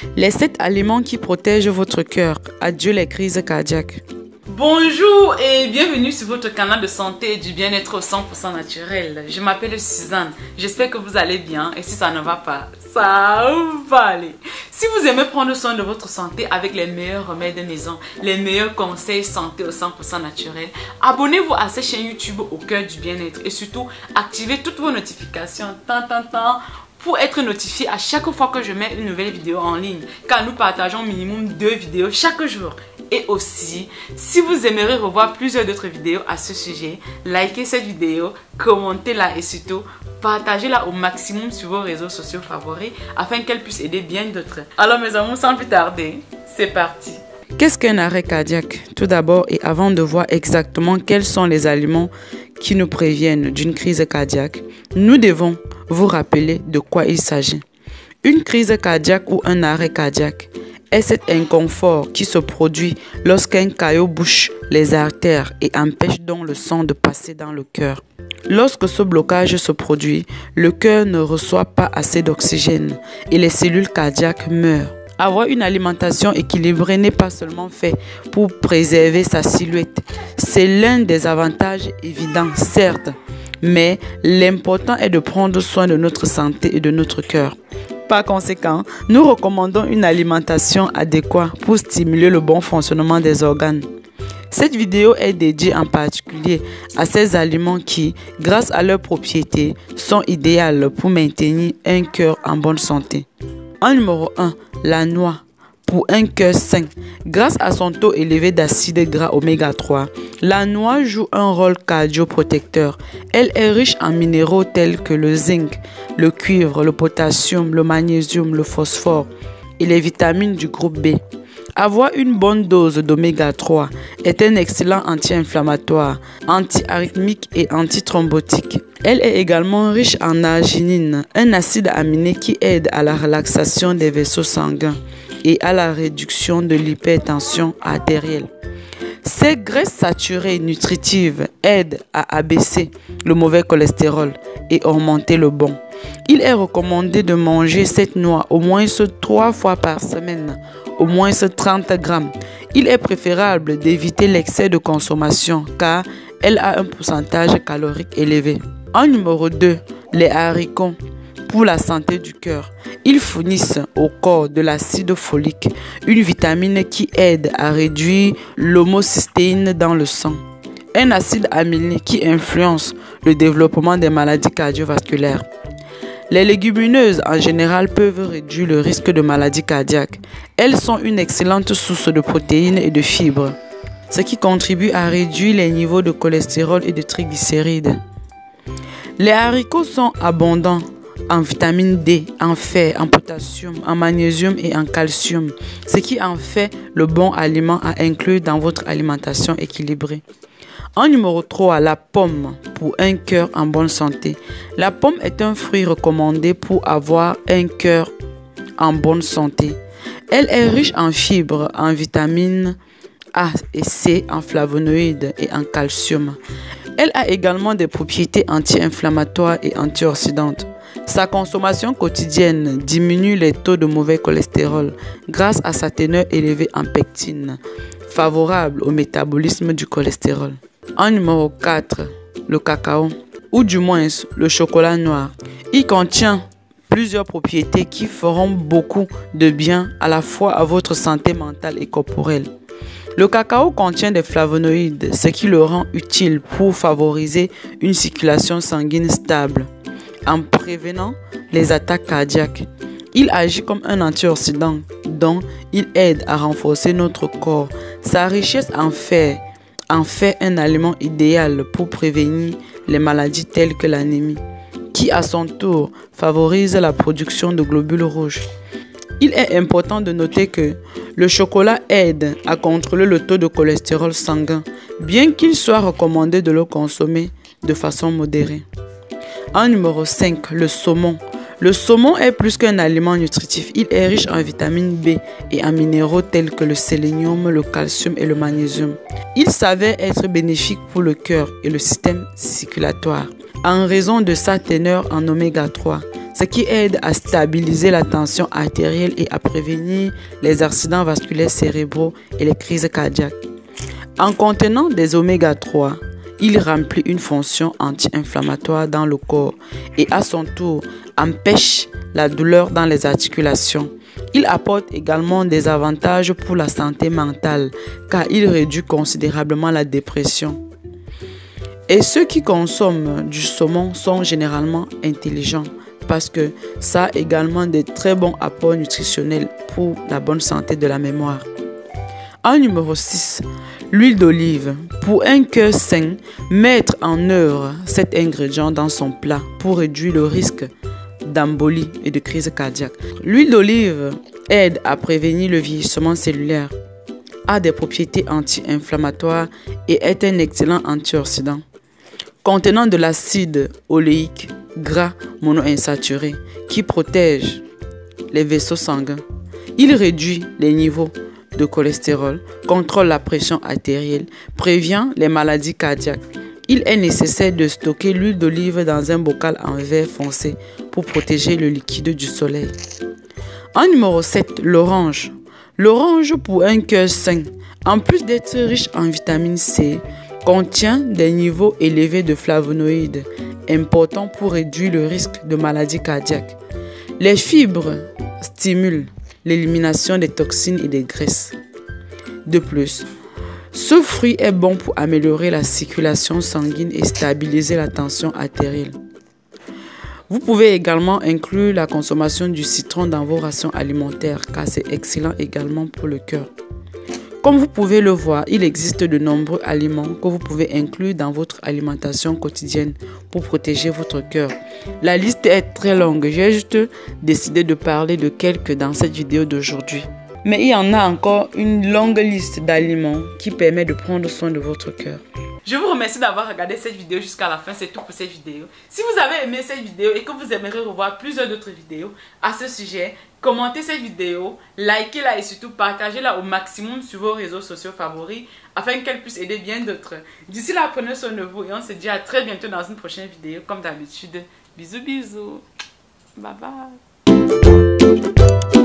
Les 7 aliments qui protègent votre cœur. Adieu les crises cardiaques. Bonjour et bienvenue sur votre canal de santé et du bien-être 100% naturel. Je m'appelle Suzanne, j'espère que vous allez bien et si ça ne va pas, ça va aller. Si vous aimez prendre soin de votre santé avec les meilleurs remèdes de maison, les meilleurs conseils santé au 100% naturel, abonnez-vous à cette chaîne YouTube au cœur du bien-être et surtout activez toutes vos notifications pour être notifié à chaque fois que je mets une nouvelle vidéo en ligne, car nous partageons minimum 2 vidéos chaque jour. Et aussi, si vous aimeriez revoir plusieurs d'autres vidéos à ce sujet, likez cette vidéo, commentez-la et surtout, partagez-la au maximum sur vos réseaux sociaux favoris afin qu'elle puisse aider bien d'autres. Alors mes amours, sans plus tarder, c'est parti. Qu'est-ce qu'un arrêt cardiaque? Tout d'abord et avant de voir exactement quels sont les aliments qui nous préviennent d'une crise cardiaque, nous devons vous rappeler de quoi il s'agit. Une crise cardiaque ou un arrêt cardiaque est cet inconfort qui se produit lorsqu'un caillot bouche les artères et empêche donc le sang de passer dans le cœur. Lorsque ce blocage se produit, le cœur ne reçoit pas assez d'oxygène et les cellules cardiaques meurent. Avoir une alimentation équilibrée n'est pas seulement fait pour préserver sa silhouette. C'est l'un des avantages évidents, certes, mais l'important est de prendre soin de notre santé et de notre cœur. Par conséquent, nous recommandons une alimentation adéquate pour stimuler le bon fonctionnement des organes. Cette vidéo est dédiée en particulier à ces aliments qui, grâce à leurs propriétés, sont idéaux pour maintenir un cœur en bonne santé. En numéro 1, la noix. Pour un cœur sain, grâce à son taux élevé d'acide gras oméga 3, la noix joue un rôle cardioprotecteur. Elle est riche en minéraux tels que le zinc, le cuivre, le potassium, le magnésium, le phosphore et les vitamines du groupe B. Avoir une bonne dose d'oméga 3 est un excellent anti-inflammatoire, anti-arythmique et antithrombotique. Elle est également riche en arginine, un acide aminé qui aide à la relaxation des vaisseaux sanguins et à la réduction de l'hypertension artérielle. Ces graisses saturées nutritives aident à abaisser le mauvais cholestérol et augmenter le bon. Il est recommandé de manger cette noix au moins 3 fois par semaine, au moins 30 grammes. Il est préférable d'éviter l'excès de consommation car elle a un pourcentage calorique élevé. En numéro 2, les haricots. Pour la santé du cœur, ils fournissent au corps de l'acide folique, une vitamine qui aide à réduire l'homocystéine dans le sang, un acide aminé qui influence le développement des maladies cardiovasculaires. Les légumineuses en général peuvent réduire le risque de maladies cardiaques. Elles sont une excellente source de protéines et de fibres, ce qui contribue à réduire les niveaux de cholestérol et de triglycérides. Les haricots sont abondants en vitamine D, en fer, en potassium, en magnésium et en calcium, ce qui en fait le bon aliment à inclure dans votre alimentation équilibrée. En numéro 3, la pomme pour un cœur en bonne santé. La pomme est un fruit recommandé pour avoir un cœur en bonne santé. Elle est riche en fibres, en vitamines A et C, en flavonoïdes et en calcium. Elle a également des propriétés anti-inflammatoires et antioxydantes. Sa consommation quotidienne diminue les taux de mauvais cholestérol grâce à sa teneur élevée en pectine, favorable au métabolisme du cholestérol. En numéro 4, le cacao, ou du moins le chocolat noir. Il contient plusieurs propriétés qui feront beaucoup de bien à la fois à votre santé mentale et corporelle. Le cacao contient des flavonoïdes, ce qui le rend utile pour favoriser une circulation sanguine stable, en prévenant les attaques cardiaques. Il agit comme un antioxydant, donc il aide à renforcer notre corps. Sa richesse en fait un aliment idéal pour prévenir les maladies telles que l'anémie, qui à son tour favorise la production de globules rouges. Il est important de noter que le chocolat aide à contrôler le taux de cholestérol sanguin, bien qu'il soit recommandé de le consommer de façon modérée. En numéro 5, le saumon. Le saumon est plus qu'un aliment nutritif. Il est riche en vitamine B et en minéraux tels que le sélénium, le calcium et le magnésium. Il s'avère être bénéfique pour le cœur et le système circulatoire en raison de sa teneur en oméga 3. ce qui aide à stabiliser la tension artérielle et à prévenir les accidents vasculaires cérébraux et les crises cardiaques. En contenant des oméga 3, il remplit une fonction anti-inflammatoire dans le corps et à son tour empêche la douleur dans les articulations. Il apporte également des avantages pour la santé mentale car il réduit considérablement la dépression. Et ceux qui consomment du saumon sont généralement intelligents parce que ça a également de très bons apports nutritionnels pour la bonne santé de la mémoire. En numéro 6, l'huile d'olive. Pour un cœur sain, mettre en œuvre cet ingrédient dans son plat pour réduire le risque d'embolie et de crise cardiaque. L'huile d'olive aide à prévenir le vieillissement cellulaire, a des propriétés anti-inflammatoires et est un excellent antioxydant. Contenant de l'acide oléique gras monoinsaturé qui protège les vaisseaux sanguins. Il réduit les niveaux de cholestérol, contrôle la pression artérielle, prévient les maladies cardiaques. Il est nécessaire de stocker l'huile d'olive dans un bocal en verre foncé pour protéger le liquide du soleil. En numéro 7, l'orange. L'orange pour un cœur sain, en plus d'être riche en vitamine C, contient des niveaux élevés de flavonoïdes, importants pour réduire le risque de maladies cardiaques. Les fibres stimulent l'élimination des toxines et des graisses. De plus, ce fruit est bon pour améliorer la circulation sanguine et stabiliser la tension artérielle. Vous pouvez également inclure la consommation du citron dans vos rations alimentaires car c'est excellent également pour le cœur. Comme vous pouvez le voir, il existe de nombreux aliments que vous pouvez inclure dans votre alimentation quotidienne pour protéger votre cœur. La liste est très longue, j'ai juste décidé de parler de quelques dans cette vidéo d'aujourd'hui. Mais il y en a encore une longue liste d'aliments qui permet de prendre soin de votre cœur. Je vous remercie d'avoir regardé cette vidéo jusqu'à la fin, c'est tout pour cette vidéo. Si vous avez aimé cette vidéo et que vous aimeriez revoir plusieurs d'autres vidéos à ce sujet, commentez cette vidéo, likez-la et surtout partagez-la au maximum sur vos réseaux sociaux favoris afin qu'elle puisse aider bien d'autres. D'ici là, prenez soin de vous et on se dit à très bientôt dans une prochaine vidéo. Comme d'habitude, bisous bisous, bye bye.